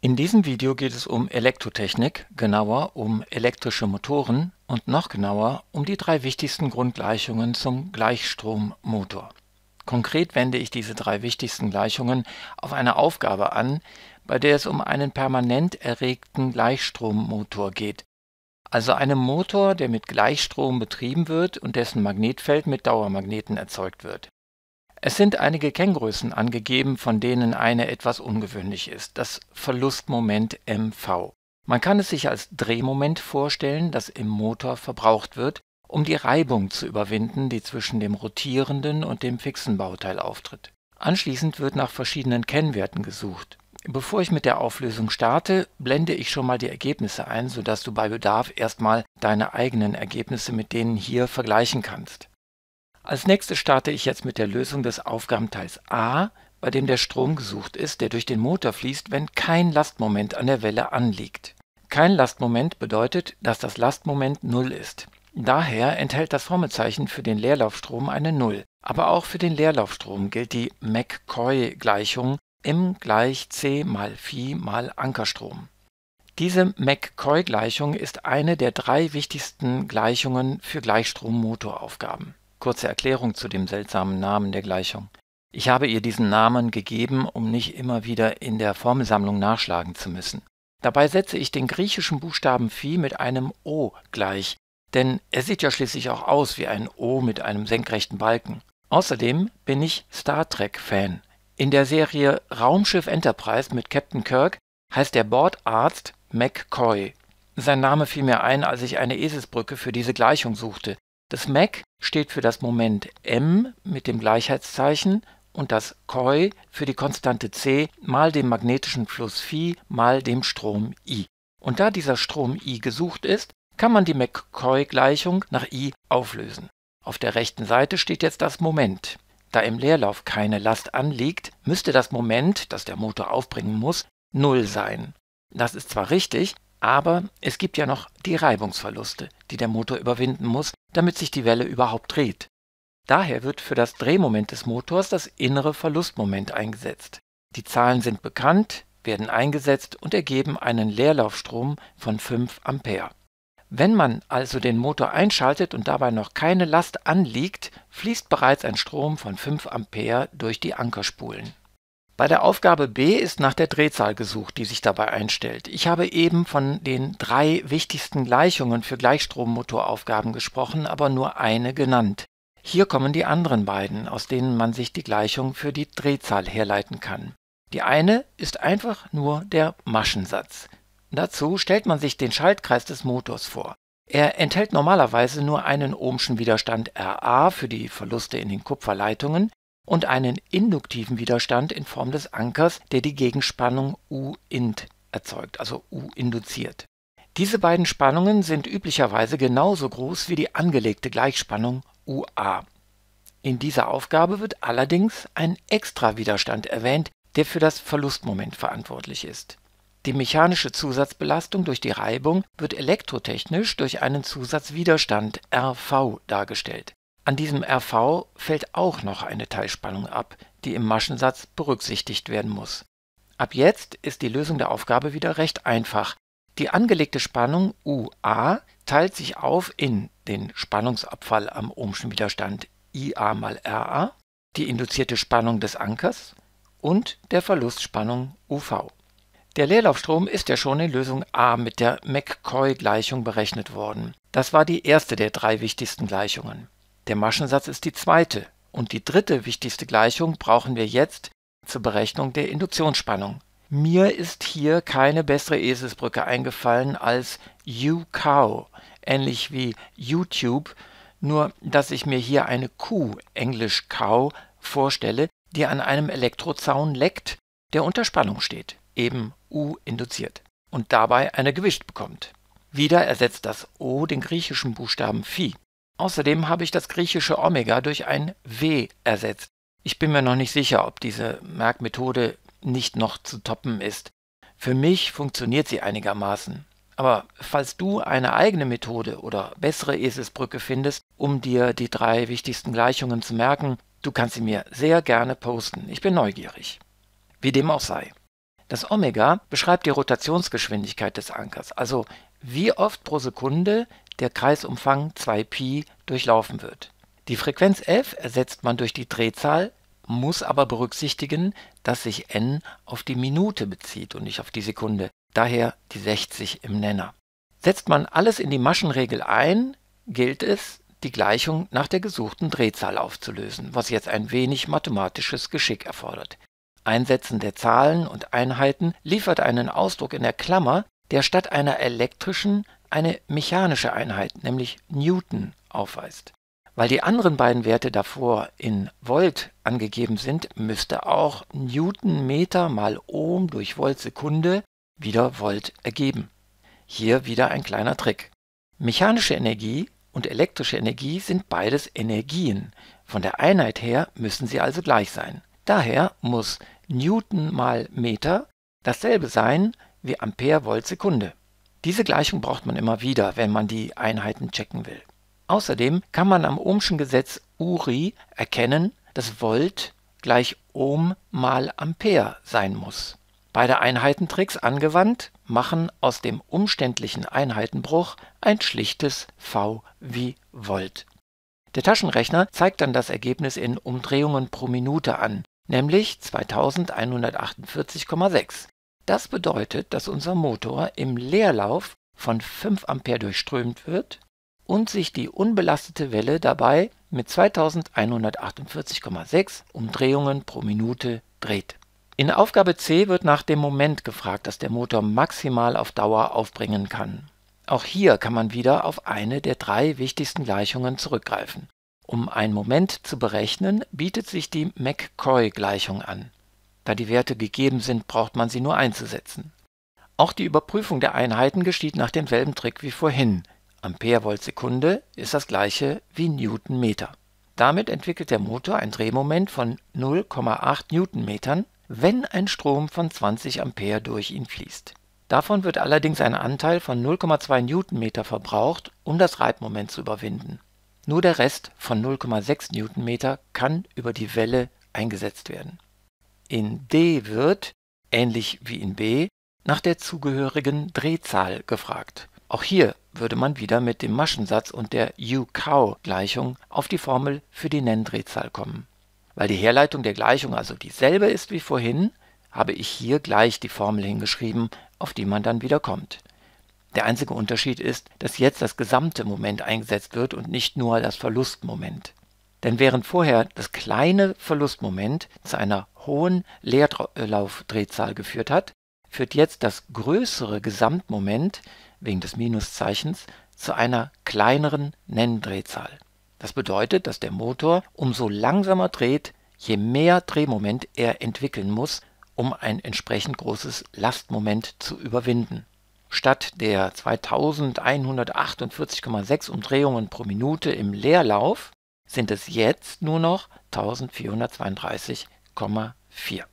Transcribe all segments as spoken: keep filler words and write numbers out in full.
In diesem Video geht es um Elektrotechnik, genauer um elektrische Motoren und noch genauer um die drei wichtigsten Grundgleichungen zum Gleichstrommotor. Konkret wende ich diese drei wichtigsten Gleichungen auf eine Aufgabe an, bei der es um einen permanent erregten Gleichstrommotor geht, also einen Motor, der mit Gleichstrom betrieben wird und dessen Magnetfeld mit Dauermagneten erzeugt wird. Es sind einige Kenngrößen angegeben, von denen eine etwas ungewöhnlich ist, das Verlustmoment M V. Man kann es sich als Drehmoment vorstellen, das im Motor verbraucht wird, um die Reibung zu überwinden, die zwischen dem rotierenden und dem fixen Bauteil auftritt. Anschließend wird nach verschiedenen Kennwerten gesucht. Bevor ich mit der Auflösung starte, blende ich schon mal die Ergebnisse ein, sodass du bei Bedarf erstmal deine eigenen Ergebnisse mit denen hier vergleichen kannst. Als nächstes starte ich jetzt mit der Lösung des Aufgabenteils A, bei dem der Strom gesucht ist, der durch den Motor fließt, wenn kein Lastmoment an der Welle anliegt. Kein Lastmoment bedeutet, dass das Lastmoment null ist. Daher enthält das Formelzeichen für den Leerlaufstrom eine null. Aber auch für den Leerlaufstrom gilt die McCoy-Gleichung M gleich C mal Phi mal Ankerstrom. Diese McCoy-Gleichung ist eine der drei wichtigsten Gleichungen für Gleichstrommotoraufgaben. Kurze Erklärung zu dem seltsamen Namen der Gleichung. Ich habe ihr diesen Namen gegeben, um nicht immer wieder in der Formelsammlung nachschlagen zu müssen. Dabei setze ich den griechischen Buchstaben Phi mit einem O gleich, denn er sieht ja schließlich auch aus wie ein O mit einem senkrechten Balken. Außerdem bin ich Star Trek-Fan. In der Serie Raumschiff Enterprise mit Captain Kirk heißt der Bordarzt McCoy. Sein Name fiel mir ein, als ich eine Eselsbrücke für diese Gleichung suchte. Das Mac steht für das Moment M mit dem Gleichheitszeichen und das Coy für die Konstante C mal dem magnetischen Fluss Phi mal dem Strom I. Und da dieser Strom I gesucht ist, kann man die McCoy-Gleichung nach I auflösen. Auf der rechten Seite steht jetzt das Moment. Da im Leerlauf keine Last anliegt, müsste das Moment, das der Motor aufbringen muss, null sein. Das ist zwar richtig, aber es gibt ja noch die Reibungsverluste, die der Motor überwinden muss, damit sich die Welle überhaupt dreht. Daher wird für das Drehmoment des Motors das innere Verlustmoment eingesetzt. Die Zahlen sind bekannt, werden eingesetzt und ergeben einen Leerlaufstrom von fünf Ampere. Wenn man also den Motor einschaltet und dabei noch keine Last anliegt, fließt bereits ein Strom von fünf Ampere durch die Ankerspulen. Bei der Aufgabe B ist nach der Drehzahl gesucht, die sich dabei einstellt. Ich habe eben von den drei wichtigsten Gleichungen für Gleichstrommotoraufgaben gesprochen, aber nur eine genannt. Hier kommen die anderen beiden, aus denen man sich die Gleichung für die Drehzahl herleiten kann. Die eine ist einfach nur der Maschensatz. Dazu stellt man sich den Schaltkreis des Motors vor. Er enthält normalerweise nur einen ohmschen Widerstand R A für die Verluste in den Kupferleitungen und einen induktiven Widerstand in Form des Ankers, der die Gegenspannung U int erzeugt, also U induziert. Diese beiden Spannungen sind üblicherweise genauso groß wie die angelegte Gleichspannung U A. In dieser Aufgabe wird allerdings ein Extrawiderstand erwähnt, der für das Verlustmoment verantwortlich ist. Die mechanische Zusatzbelastung durch die Reibung wird elektrotechnisch durch einen Zusatzwiderstand R V dargestellt. An diesem R V fällt auch noch eine Teilspannung ab, die im Maschensatz berücksichtigt werden muss. Ab jetzt ist die Lösung der Aufgabe wieder recht einfach. Die angelegte Spannung U A teilt sich auf in den Spannungsabfall am ohmschen Widerstand I A mal R A, die induzierte Spannung des Ankers und der Verlustspannung U V. Der Leerlaufstrom ist ja schon in Lösung A mit der McCoy-Gleichung berechnet worden. Das war die erste der drei wichtigsten Gleichungen. Der Maschensatz ist die zweite und die dritte wichtigste Gleichung brauchen wir jetzt zur Berechnung der Induktionsspannung. Mir ist hier keine bessere Eselsbrücke eingefallen als U-Cow, ähnlich wie YouTube, nur dass ich mir hier eine Kuh, englisch Cow, vorstelle, die an einem Elektrozaun leckt, der unter Spannung steht, eben U induziert, und dabei eine Gewicht bekommt. Wieder ersetzt das O den griechischen Buchstaben Phi. Außerdem habe ich das griechische Omega durch ein W ersetzt. Ich bin mir noch nicht sicher, ob diese Merkmethode nicht noch zu toppen ist. Für mich funktioniert sie einigermaßen. Aber falls du eine eigene Methode oder bessere Eselsbrücke findest, um dir die drei wichtigsten Gleichungen zu merken, du kannst sie mir sehr gerne posten. Ich bin neugierig. Wie dem auch sei. Das Omega beschreibt die Rotationsgeschwindigkeit des Ankers, also wie oft pro Sekunde der Kreisumfang zwei Pi durchlaufen wird. Die Frequenz f ersetzt man durch die Drehzahl, muss aber berücksichtigen, dass sich n auf die Minute bezieht und nicht auf die Sekunde, daher die sechzig im Nenner. Setzt man alles in die Maschenregel ein, gilt es, die Gleichung nach der gesuchten Drehzahl aufzulösen, was jetzt ein wenig mathematisches Geschick erfordert. Einsetzen der Zahlen und Einheiten liefert einen Ausdruck in der Klammer, der statt einer elektrischen eine mechanische Einheit, nämlich Newton, aufweist. Weil die anderen beiden Werte davor in Volt angegeben sind, müsste auch Newtonmeter mal Ohm durch Voltsekunde wieder Volt ergeben. Hier wieder ein kleiner Trick. Mechanische Energie und elektrische Energie sind beides Energien. Von der Einheit her müssen sie also gleich sein. Daher muss Newton mal Meter dasselbe sein wie Ampere Volt Sekunde. Diese Gleichung braucht man immer wieder, wenn man die Einheiten checken will. Außerdem kann man am Ohmschen Gesetz Uri erkennen, dass Volt gleich Ohm mal Ampere sein muss. Beide Einheitentricks angewandt machen aus dem umständlichen Einheitenbruch ein schlichtes V wie Volt. Der Taschenrechner zeigt dann das Ergebnis in Umdrehungen pro Minute an, nämlich zweitausendeinhundertachtundvierzig Komma sechs. Das bedeutet, dass unser Motor im Leerlauf von fünf Ampere durchströmt wird und sich die unbelastete Welle dabei mit zweitausendeinhundertachtundvierzig Komma sechs Umdrehungen pro Minute dreht. In Aufgabe C wird nach dem Moment gefragt, das der Motor maximal auf Dauer aufbringen kann. Auch hier kann man wieder auf eine der drei wichtigsten Gleichungen zurückgreifen. Um einen Moment zu berechnen, bietet sich die McCoy-Gleichung an. Da die Werte gegeben sind, braucht man sie nur einzusetzen. Auch die Überprüfung der Einheiten geschieht nach demselben Trick wie vorhin. Ampere Volt Sekunde ist das gleiche wie Newtonmeter. Damit entwickelt der Motor ein Drehmoment von null Komma acht Newtonmetern, wenn ein Strom von zwanzig Ampere durch ihn fließt. Davon wird allerdings ein Anteil von null Komma zwei Newtonmeter verbraucht, um das Reibmoment zu überwinden. Nur der Rest von null Komma sechs Newtonmeter kann über die Welle eingesetzt werden. In D wird, ähnlich wie in B, nach der zugehörigen Drehzahl gefragt. Auch hier würde man wieder mit dem Maschensatz und der U-Cow-Gleichung auf die Formel für die Nenndrehzahl kommen. Weil die Herleitung der Gleichung also dieselbe ist wie vorhin, habe ich hier gleich die Formel hingeschrieben, auf die man dann wieder kommt. Der einzige Unterschied ist, dass jetzt das gesamte Moment eingesetzt wird und nicht nur das Verlustmoment. Denn während vorher das kleine Verlustmoment zu einer hohen Leerlaufdrehzahl geführt hat, führt jetzt das größere Gesamtmoment wegen des Minuszeichens zu einer kleineren Nenndrehzahl. Das bedeutet, dass der Motor umso langsamer dreht, je mehr Drehmoment er entwickeln muss, um ein entsprechend großes Lastmoment zu überwinden. Statt der zweitausendeinhundertachtundvierzig Komma sechs Umdrehungen pro Minute im Leerlauf sind es jetzt nur noch eintausendvierhundertzweiunddreißig Komma vier.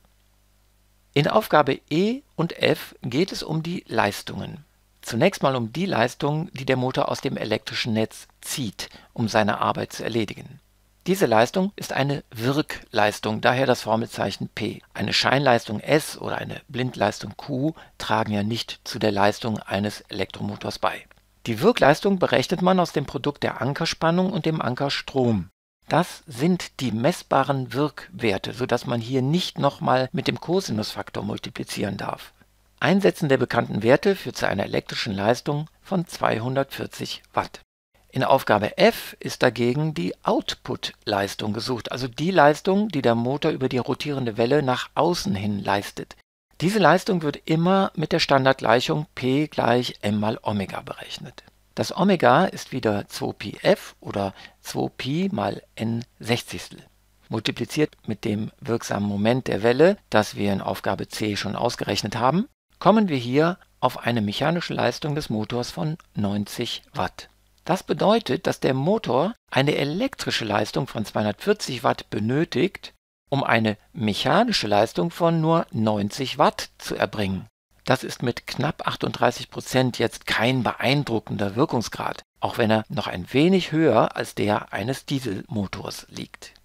In Aufgabe E und F geht es um die Leistungen. Zunächst mal um die Leistung, die der Motor aus dem elektrischen Netz zieht, um seine Arbeit zu erledigen. Diese Leistung ist eine Wirkleistung, daher das Formelzeichen P. Eine Scheinleistung S oder eine Blindleistung Q tragen ja nicht zu der Leistung eines Elektromotors bei. Die Wirkleistung berechnet man aus dem Produkt der Ankerspannung und dem Ankerstrom. Das sind die messbaren Wirkwerte, sodass man hier nicht nochmal mit dem Kosinusfaktor multiplizieren darf. Einsetzen der bekannten Werte führt zu einer elektrischen Leistung von zweihundertvierzig Watt. In Aufgabe F ist dagegen die Output-Leistung gesucht, also die Leistung, die der Motor über die rotierende Welle nach außen hin leistet. Diese Leistung wird immer mit der Standardgleichung P gleich m mal Omega berechnet. Das Omega ist wieder zwei Pi f oder zwei Pi mal n Sechzigstel. Multipliziert mit dem wirksamen Moment der Welle, das wir in Aufgabe C schon ausgerechnet haben, kommen wir hier auf eine mechanische Leistung des Motors von neunzig Watt. Das bedeutet, dass der Motor eine elektrische Leistung von zweihundertvierzig Watt benötigt, um eine mechanische Leistung von nur neunzig Watt zu erbringen. Das ist mit knapp achtunddreißig Prozent jetzt kein beeindruckender Wirkungsgrad, auch wenn er noch ein wenig höher als der eines Dieselmotors liegt.